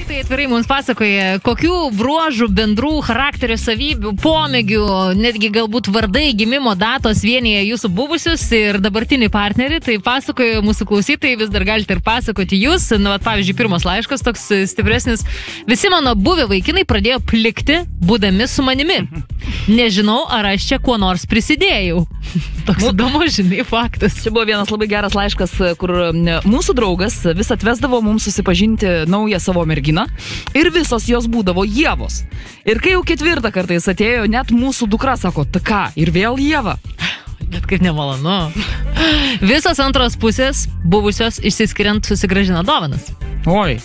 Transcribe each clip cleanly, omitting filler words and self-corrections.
klausytojai atvirai mums pasakoja, kokių bruožų, bendrų charakterio savybių, pomėgių, netgi galbūt vardai, gimimo datos vienyje jūsų buvusius ir dabartinį partnerį. Tai pasakoja mūsų klausytojai, vis dar galite ir pasakoti jūs. Na, pavyzdžiui, pirmas laiškas toks stipresnis. Visi mano buvę vaikinai pradėjo plikti, būdami su manimi. Nežinau, ar aš čia kuo nors prisidėjau. Toks įdomus, žinai, faktas. Čia buvo vienas labai geras laiškas, kur mūsų draugas vis atvesdavo mums susipažinti naują savo merginą ir visos jos būdavo Ievos. Ir kai jau ketvirtą kartą jis atėjo, net mūsų dukra sako, ta ką, ir vėl Ieva. Bet kaip nemalonu. Visos antros pusės buvusios išsiskiriant susigrąžino dovanas. Oi.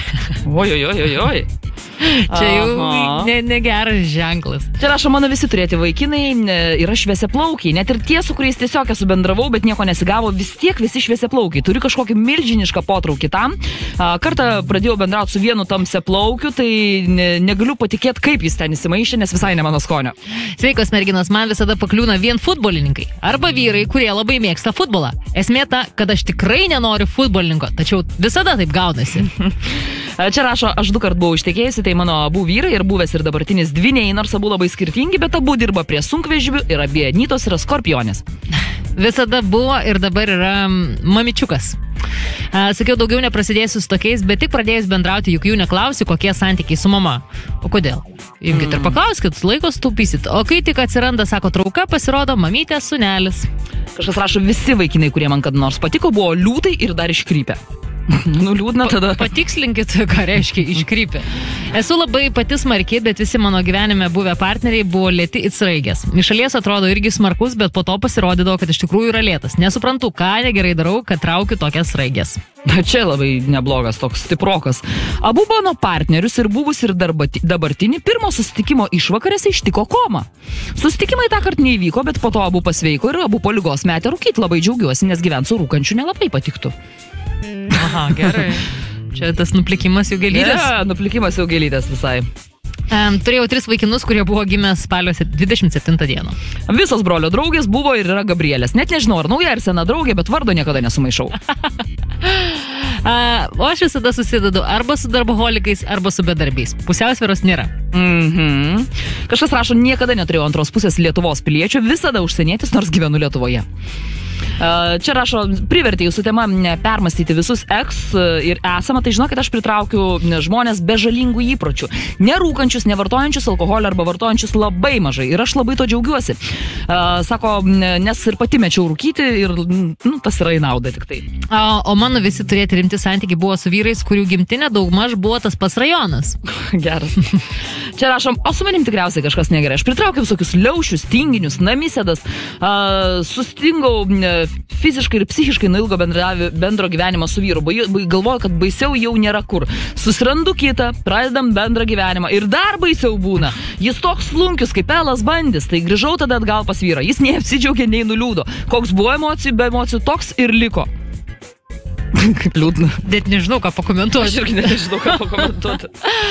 Oi. Čia jau negeras ženklas. Čia rašo, mano visi turėti vaikinai yra šviesiaplaukiai. Net ir tie, su kuriais tiesiog esu bendravau, bet nieko nesigavo, vis tiek visi šviesiaplaukiai. Turiu kažkokį milžinišką potraukį tam. Kartą pradėjau bendrauti su vienu tamsiaplaukiu, tai negaliu patikėti, kaip jis ten įsimaišė, nes visai ne mano skonio. Sveikos merginos, man visada pakliūna vien futbolininkai. Arba vyrai, kurie labai mėgsta futbolą. Esmė ta, kad aš tikrai nenoriu futbolininko, tačiau visada taip gaunasi. Čia rašo, aš 2 kart buvau ištekėjusi, tai mano abu vyrai ir buvęs ir dabartinis dvyniai, nors abu labai skirtingi, bet abu dirba prie sunkvežimių ir abie anytos yra skorpionės. Visada buvo ir dabar yra mamičiukas. Sakiau, daugiau neprasidėsiu su tokiais, bet tik pradėjus bendrauti, juk jų neklausiu, kokie santykiai su mama. O kodėl? Imkit ir paklauskit, laiko sutaupysit. O kai tik atsiranda, sako, trauka, pasirodo mamytė, sūnelis. Kažkas rašo, visi vaikinai, kurie man kada nors patiko, buvo liūtai ir dar iškrypę. Nu, liūdna tada. Patikslinkit, ką reiškia iškrypę. Esu labai pati smarki, bet visi mano gyvenime buvę partneriai buvo lėti it sraigės. Iš šalies atrodo irgi smarkus, bet po to pasirodydavo, kad iš tikrųjų yra lėtas. Nesuprantu, ką negerai darau, kad traukiu tokias sraigės. Čia labai neblogas, toks stiprokas. Abu mano partnerius ir buvus ir dabartinį pirmo susitikimo išvakarėse ištiko koma. Susitikimai tą kartą neįvyko, bet po to abu pasveiko ir abu po ligos metė rūkyti. Labai džiaugiuosi, nes gyvent su rūkančiu nelabai patiktų. Aha, gerai. Čia tas nuplikimas jau gėlytės. Nuplikimas jau gėlytės visai. Turėjau 3 vaikinus, kurie buvo gimę spalio 27 dieną. Visos brolio draugės buvo ir yra Gabrielės. Net nežinau, ar nauja ar sena draugė, bet vardo niekada nesumaišau. O aš visada susidedu arba su darboholikais, arba su bedarbiais. Pusiausvyros nėra. Kažkas rašo, niekada neturėjau antros pusės Lietuvos piliečių, visada užsienietis, nors gyvenu Lietuvoje. Čia rašo, privertė jūsų tema permastyti visus eks ir esamą, tai žinokit, aš pritraukiu žmonės be žalingų įpročių. Nerūkančius, nevartojančius alkoholio arba vartojančius labai mažai ir aš labai to džiaugiuosi. Sako, nes ir pati mečiau rūkyti ir tas yra į naudą tik tai. O mano visi turėti rimti santykiai buvo su vyrais, kurių gimtinė daugmaž buvo tas pats rajonas. Geras. Čia rašom, o su manim tikriausiai kažkas negerai. Aš pritraukiau visokius liaušius, tinginius, namisėdas, sustingau fiziškai ir psichiškai nuo ilgo bendro gyvenimo su vyru. Galvoju, kad baisiau jau nėra kur. Susirandu kitą, pradedam bendrą gyvenimą ir dar baisiau būna. Jis toks slunkius kaip Elas Bandis, tai grįžau tada atgal pas vyrą. Jis nei apsidžiaugė, nei nuliūdo. Koks buvo emocijų, be emocijų, toks ir liko. Kaip liūdna. Bet nežinau, ką pakomentuoti. Aš irgi nežinau, ką pakomentuoti.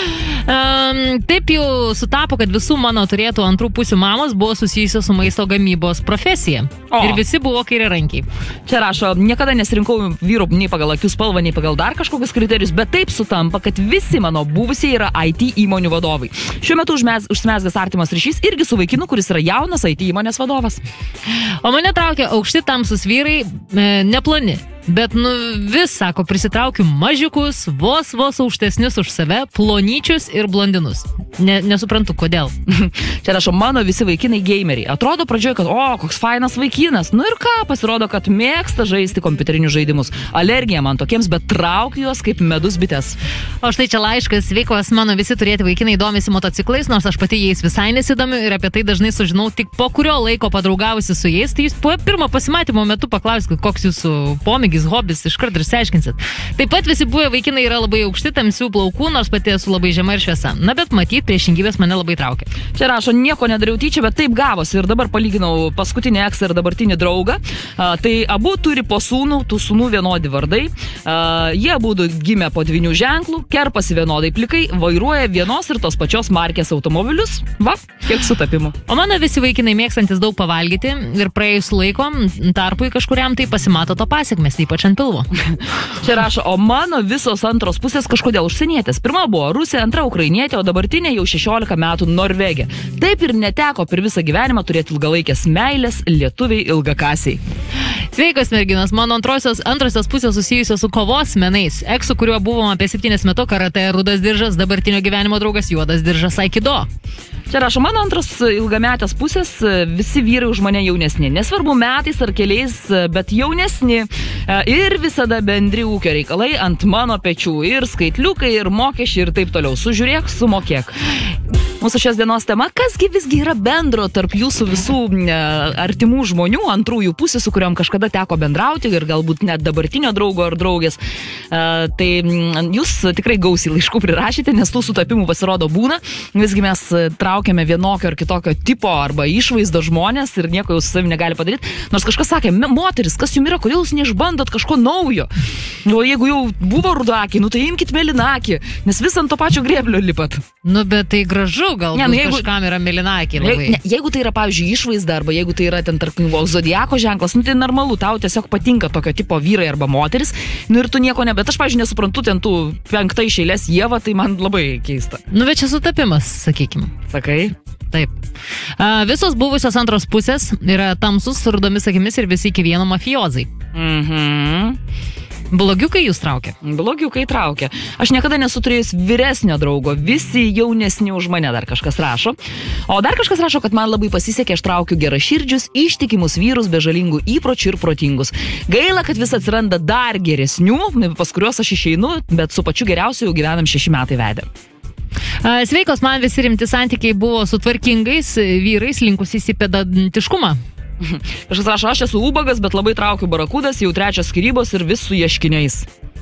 Taip jau sutapo, kad visų mano turėtų antrų pusių mamos buvo susijusios su maisto gamybos profesija. Ir visi buvo kairiarankiai. Čia rašo, niekada nesirinkau vyrų nei pagal akių spalvą, nei pagal dar kažkokius kriterijus, bet taip sutampa, kad visi mano buvusiai yra IT įmonių vadovai. Šiuo metu užsimezgęs artimas ryšys irgi su vaikinu, kuris yra jaunas IT įmonės vadovas. O mane traukia aukšti tamsus vyrai, neplani. Bet vis, sako, prisitraukiu mažiukus, vos aukštesnius už save, plonyčius ir blondinus. Nesuprantu, kodėl. Čia rašo, mano visi vaikinai gameriai. Atrodo pradžioje, kad, koks fainas vaikinas. Nu ir ką, pasirodo, kad mėgsta žaisti kompiuterinius žaidimus. Alergija man tokiems, bet traukiu juos kaip medus bites. O štai čia laiškas, sveikos, mano visi turėti vaikinai domisi motociklais, nors aš pati jais visai nesidomiu ir apie tai dažnai sužinau tik po kurio laiko padraugavusi su jais. Tai jūs po pirmo pasimatymo metu paklauskit, koks jūsų pomėgis, hobis, iškart ir išsiaiškinsit. Taip pat visi buvę vaikinai yra labai aukšti, tamsių plaukų, nors pati esu labai žema ir šviesa. Na, bet matyt, priešingybės mane labai traukia. Čia rašo, nieko nedariau tyčia, bet taip gavosi ir dabar palyginau paskutinį eksą ir dabartinį draugą. Tai abu turi po sūnų, tų sūnų vienodi vardai. Jie abu gimė po 2 ženklų, kerpasi vienodai plikai, vairuoja vienos ir tos pačios markės automobilius. Va, kiek sutapimų. O mano visi vaikinai mėgstantis daug pavalgyti ir praėjus laiko tarpui kažkuriam tai pasimato to pasekmės. ypač ant pilvo. Čia rašo, o mano visos antros pusės kažkodėl užsienietės. Pirma buvo Rusija, antra Ukrainietė, o dabartinė jau 16 metų Norvegė. Taip ir neteko per visą gyvenimą turėti ilgalaikės meilės lietuviai ilgakasiai. Sveikas merginos, mano antrosios pusės susijusios su kovos menais. Eksu, kuriuo buvom apie 7 metų, karate rudas diržas, dabartinio gyvenimo draugas juodas diržas aikido. Čia rašo, mano antros ilgametės pusės, visi vyrai už mane jaunesni. Nesvarbu metais ar keliais, bet jaunesni. Ir visada bendri ūkio reikalai ant mano pečių. Ir skaitliukai, ir mokesčiai, ir taip toliau. Sužiūrėk, sumokėk. Mūsų šios dienos tema, kasgi visgi yra bendro tarp jūsų visų artimų žmonių, antrųjų pusių, su kuriuom kažkada teko bendrauti ir galbūt net dabartinio draugo ar draugės. Tai jūs tikrai gausiai laiškų prirašėte, nes tų sutapimų pasirodo būna. Visgi mes traukiame vienokio ar kitokio tipo arba išvaizdo žmonės ir nieko jau su savimi negali padaryti. Nors kažkas sakė, moteris, kas jums yra, kodėl jūs neišbandot kažko naujo? O jeigu jau buvo rudakiai, tai imkit mėlynakį, nes vis ant to pačio grėblio lipat. Bet tai gražu, galbūt kažkam yra mėlynakį labai. Jeigu tai yra, pavyzdžiui, išvaizda, arba jeigu tai yra ten tarkim zodiako ženklas, tai normalu, tau tiesiog patinka tokio tipo vyrai arba moteris, ir tu nieko bet aš, pavyzdžiui, nesuprantu ten tų 5 iš eilės Ieva, tai man labai keista. Bet čia sutapimas, sakykim. Sakai? Taip. Visos buvusios antros pusės yra tamsus, su rudomis akimis ir visi iki vieno mafiozai. Blogiukai jūs traukia? Blogiukai traukia. Aš niekada nesu turėjus vyresnio draugo, visi jaunesni už mane, dar kažkas rašo. O dar kažkas rašo, kad man labai pasisekė, aš traukiu geraširdžius, ištikimus vyrus, be žalingų įpročių ir protingus. Gaila, kad vis atsiranda dar geresnių, pas kuriuos aš išeinu, bet su pačiu geriausiu jau gyvenam 6 metai vedę. Sveikos, man visi rimti santykiai buvo su tvarkingais vyrais, linkusiais į pedantiškumą. Kažkas rašo, aš esu ubagas, bet labai traukiu barakudas, jau 3 skyrybos ir vis su ieškiniais.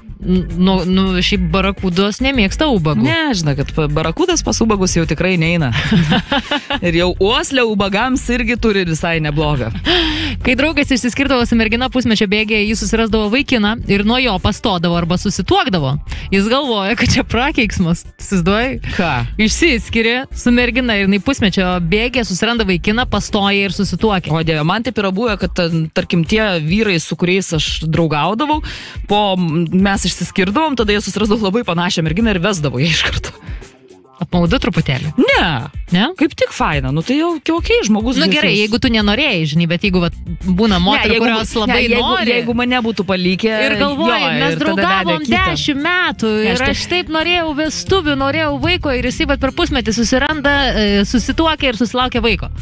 Šiaip barakudos nemėgsta ubagų. Ne, žinai, kad barakudas pas ubagus jau tikrai neina. Ir jau uoslė ubagams irgi turi visai neblogą. Kai draugas išsiskirdavo su mergina pusmečio bėgėje, jis susirasdavo vaikiną ir nuo jo pastodavo arba susituokdavo. Jis galvoja, kad čia prakeiksmas. Įsivaizduoji? Ką? Išsiskiria su mergina ir pusmečio bėgėje susiranda vaikiną, pastoja ir susituokia. O Dieve, man taip yra buvę, kad, tarkim, tie vyrai, su kuriais aš draugaudavau, mes išsiskirdavom, tada jie susirasdavo labai panašią merginą ir vesdavo ją iš karto. Apmaudu truputėlį? Ne? Kaip tik faina, tai jau okei, žmogus. Gerai, jeigu tu nenorėjai, žinai, bet jeigu būna moterų, kurios labai nori. Jeigu mane būtų palikę ir galvoju, mes draugavom 10 metų ir aš taip norėjau vestuvių, norėjau vaiko ir jisai per pusmetį susiranda, susituokia ir susilaukia vaiko.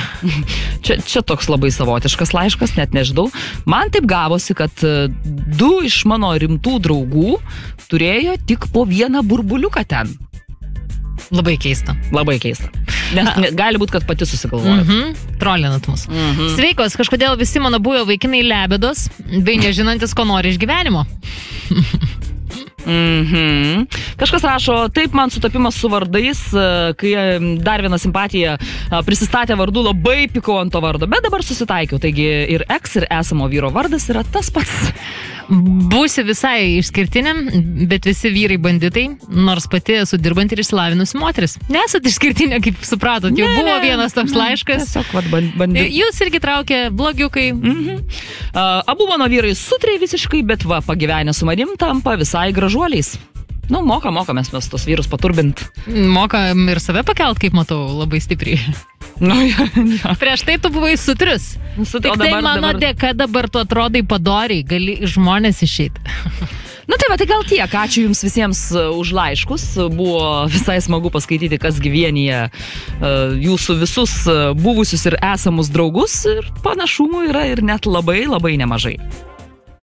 Čia toks labai savotiškas laiškas, net nežinau. Man taip gavosi, kad 2 iš mano rimtų draugų turėjo tik po 1 burbuliuką ten. Labai keista. Labai keista. Nes gali būti, kad pati susigalvoja. Trolinat mus. Sveikos, kažkodėl visi mano buvę vaikinai lebedos, bei nežinantis, ko nori iš gyvenimo. Kažkas rašo, taip man sutapimas su vardais, kai dar viena simpatija prisistatė vardu, labai pikau ant to vardo, bet dabar susitaikiau, taigi ir eks ir esamo vyro vardas yra tas pats. Būsi visai išskirtinė, bet visi vyrai banditai, nors pati esu dirbanti ir išsilavinusi moteris. Nesat išskirtinė, kaip supratot, jau buvo vienas toks laiškas. Tiesiog, banditai. Jūs irgi traukė blogiukai. Abu mano vyrai sutrei visiškai, bet pagyvenę su manim tampa visai gražuoliais. Mokamės mes tos vyrus paturbint. Mokam ir save pakelt, kaip matau, labai stipriai. Ja. Prieš tai tu buvai sutrius. Tik tai mano dėka dabar tu atrodai padoriai, gali žmonės išeiti. Tai gal tiek. Ačiū jums visiems už laiškus. Buvo visai smagu paskaityti, kas vienyje jūsų visus buvusius ir esamus draugus. Ir panašumų yra ir net labai, labai nemažai.